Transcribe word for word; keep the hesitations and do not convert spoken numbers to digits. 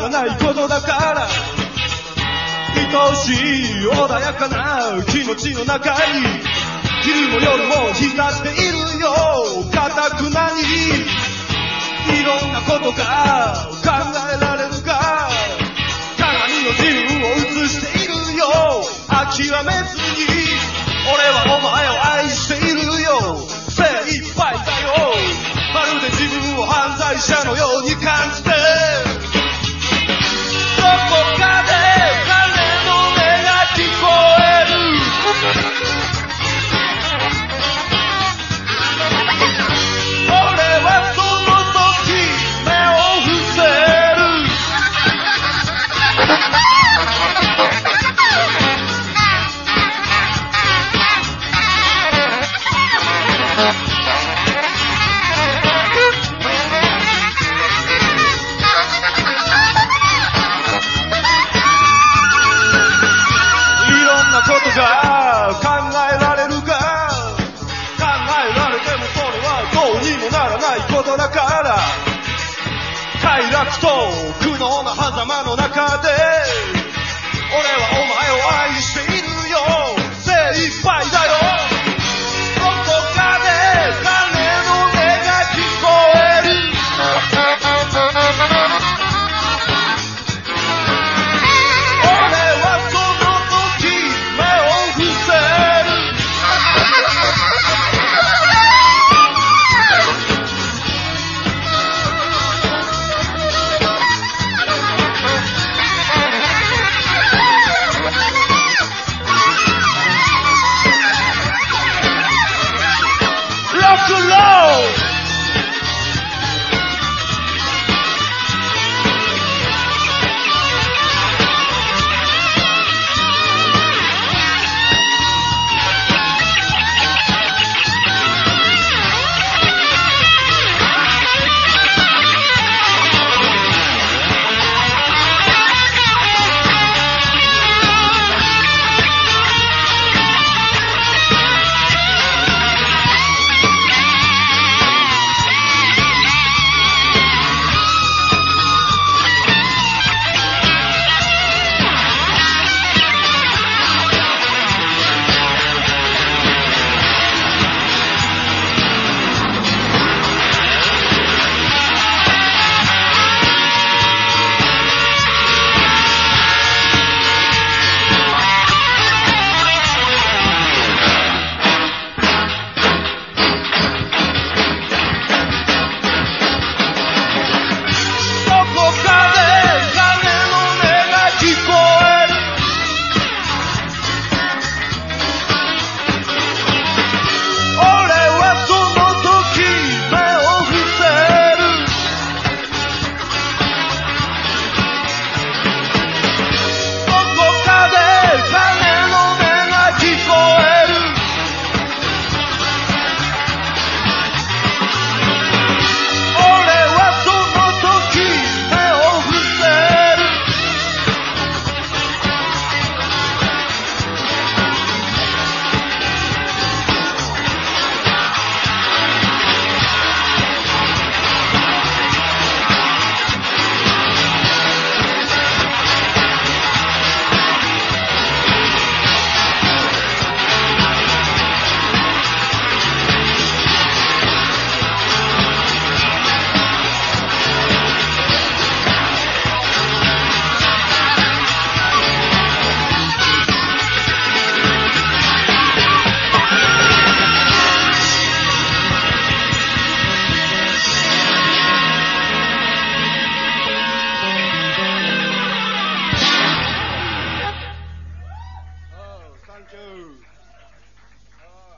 らないことだから愛しい穏やかな気持ちの中に昼も夜も浸っているよ固くなにいろんなことが考えられるが鏡の自分を映しているよ諦めずに俺はお前を愛しているよ精一杯だよまるで自分を犯罪者のように感じてどこかで彼の音が聞こえる俺はその時目を伏せるいろんなことが考えられるが考えられてもそれはどうにもならないことだから快楽と苦悩な狭間の中で